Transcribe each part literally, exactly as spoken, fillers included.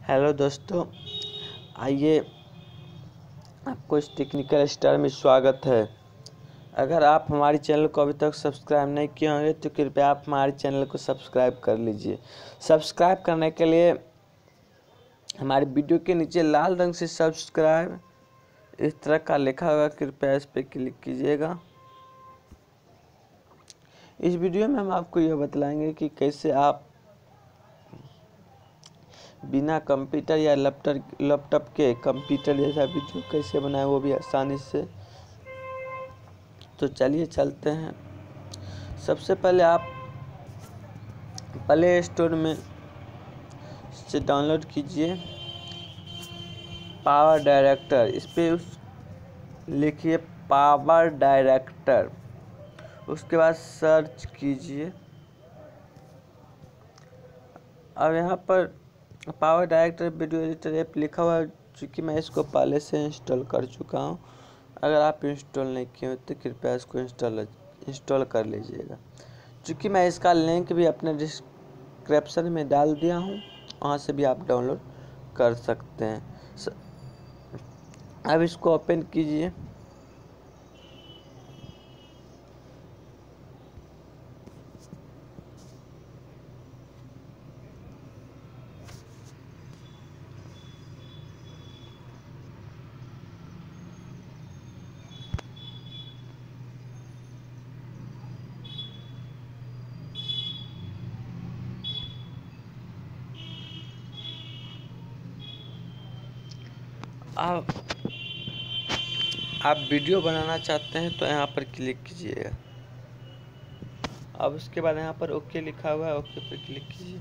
Hello दोस्तों, आइए आपको इस टेक्निकल स्टार में स्वागत है। अगर आप हमारे चैनल को अभी तक सब्सक्राइब नहीं किए होंगे तो कृपया आप हमारे चैनल को सब्सक्राइब कर लीजिए। सब्सक्राइब करने के लिए हमारे वीडियो के नीचे लाल रंग से सब्सक्राइब इस तरह का लिखा होगा, कृपया इस पर क्लिक कीजिएगा। इस वीडियो में हम आपको यह बतलाएंगे कि कैसे आप बिना कंप्यूटर या लैपटॉप लैपटॉप के कंप्यूटर जैसा वीडियो कैसे बनाए, वो भी आसानी से। तो चलिए चलते हैं। सबसे पहले आप प्ले स्टोर में से डाउनलोड कीजिए पावर डायरेक्टर। इस पर लिखिए पावर डायरेक्टर, उसके बाद सर्च कीजिए। अब यहाँ पर power director video editor app लिखा हुआ है, चूँकि मैं इसको पहले से इंस्टॉल कर चुका हूँ। अगर आप इंस्टॉल नहीं किए हो तो कृपया इसको इंस्टॉल इंस्टॉल कर लीजिएगा। चूँकि मैं इसका लिंक भी अपने डिस्क्रिप्शन में डाल दिया हूँ, वहाँ से भी आप डाउनलोड कर सकते हैं। अब इसको ओपन कीजिए। आप आप वीडियो बनाना चाहते हैं तो यहाँ पर क्लिक कीजिएगा। अब उसके बाद यहाँ पर ओके लिखा हुआ है, ओके पर क्लिक कीजिए।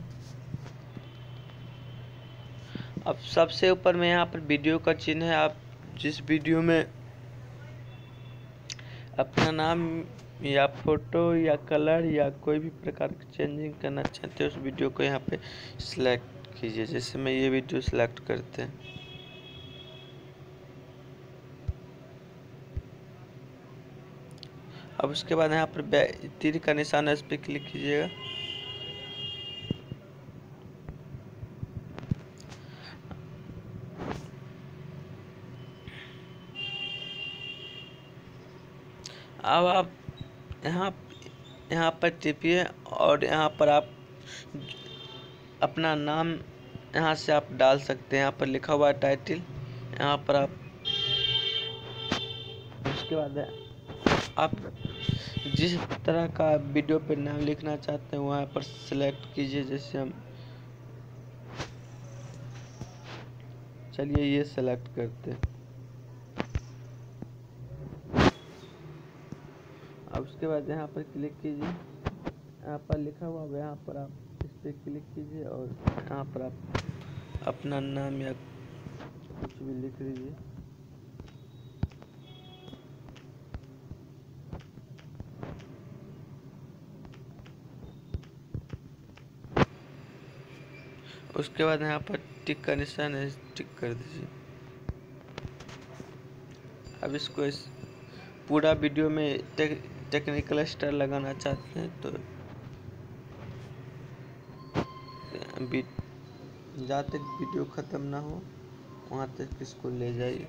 अब सबसे ऊपर में यहाँ पर वीडियो का चिन्ह है। आप जिस वीडियो में अपना नाम या फोटो या कलर या कोई भी प्रकार की चेंजिंग करना चाहते हैं, उस वीडियो को यहाँ पे सिलेक्ट कीजिए। जैसे मैं ये वीडियो सिलेक्ट करते हैं। अब उसके बाद यहाँ पर तीर का निशान है, इस पर क्लिक कीजिएगा। अब आप यहाँ यहाँ पर टिपिए और यहाँ पर आप अपना नाम यहाँ से आप डाल सकते हैं। यहाँ पर लिखा हुआ है टाइटल, यहाँ पर आप उसके बाद आप जिस तरह का वीडियो पे नाम लिखना चाहते हैं वहाँ पर सिलेक्ट कीजिए। जैसे हम चलिए ये सेलेक्ट करते हैं। अब उसके बाद यहाँ पर क्लिक कीजिए, यहाँ पर लिखा हुआ है, यहाँ पर आप इस पर क्लिक कीजिए और यहाँ पर आप अपना नाम या कुछ भी लिख लीजिए। उसके बाद यहाँ पर टिक का निशान है, टिक कर दीजिए। अब इसको इस पूरा वीडियो में टेक, टेक्निकल स्टार लगाना चाहते हैं तो जहाँ तक वीडियो ख़त्म ना हो वहाँ तक इसको ले जाइए।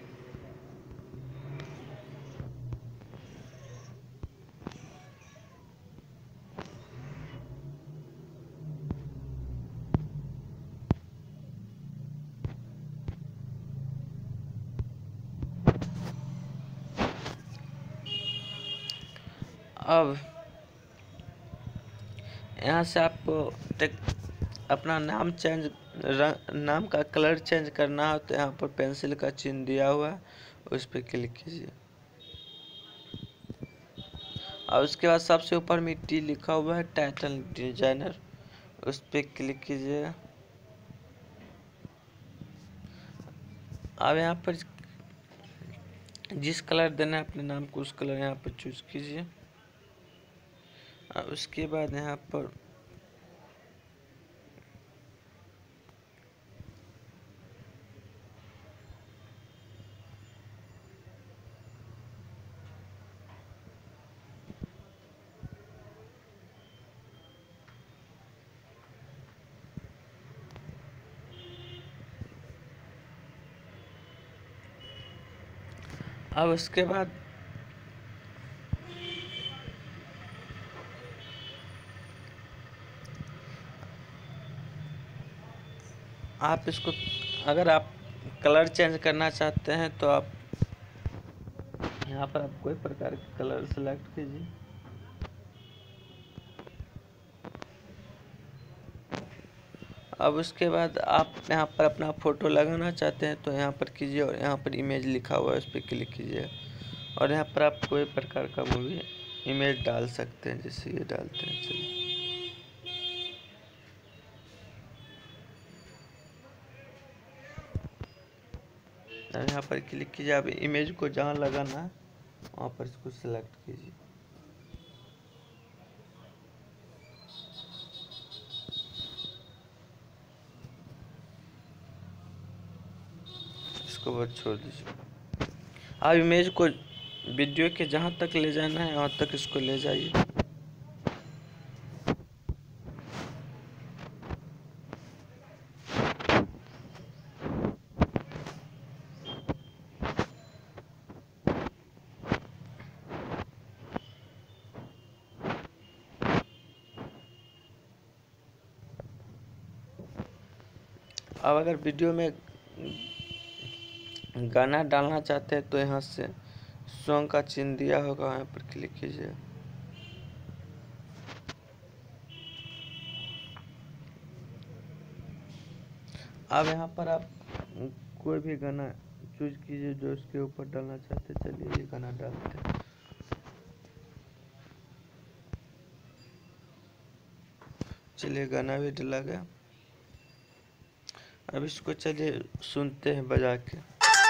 अब यहाँ से आपको अपना नाम चेंज नाम का कलर चेंज करना हो तो यहाँ पर पेंसिल का चिन्ह दिया हुआ है, उस पर क्लिक कीजिए। और उसके बाद सबसे ऊपर में टी लिखा हुआ है टाइटल डिजाइनर, उस पर क्लिक कीजिएगा। अब यहाँ पर जिस कलर देना है अपने नाम को उस कलर यहाँ पर चूज कीजिए। और उसके बाद यहाँ पर अब उसके बाद आप इसको, अगर आप कलर चेंज करना चाहते हैं तो आप यहाँ पर आप कोई प्रकार के कलर सेलेक्ट कीजिए। अब उसके बाद आप यहाँ पर अपना फ़ोटो लगाना चाहते हैं तो यहाँ पर कीजिए और यहाँ पर इमेज लिखा हुआ है उस पर क्लिक कीजिए और यहाँ पर आप कोई प्रकार का मूवी इमेज डाल सकते हैं, जैसे ये डालते हैं। चलिए अब यहाँ पर क्लिक कीजिए। आप इमेज को जहाँ लगाना है वहाँ पर इसको सिलेक्ट कीजिए। इसको बस छोड़ दीजिए। आप इमेज को वीडियो के जहाँ तक ले जाना है वहाँ तक इसको ले जाइए। अब अगर वीडियो में गाना डालना चाहते हैं तो यहाँ से सॉन्ग का चिन्ह दिया होगा, यहाँ पर क्लिक कीजिए। अब यहाँ पर आप कोई भी गाना चूज कीजिए जो इसके ऊपर डालना चाहते हैं। चलिए ये गाना डालते हैं। चलिए गाना भी डाला गया। अब इसको चलिए सुनते हैं बजा के।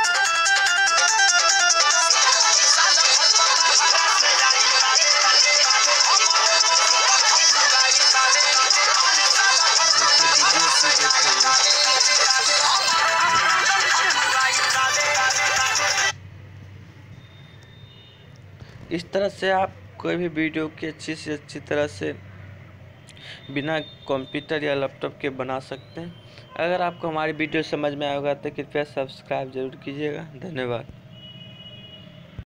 इस तरह से आप कोई भी वीडियो की अच्छी से अच्छी तरह से बिना कंप्यूटर या लैपटॉप के बना सकते हैं। अगर आपको हमारी वीडियो समझ में आएगा तो कृपया सब्सक्राइब जरूर कीजिएगा। धन्यवाद।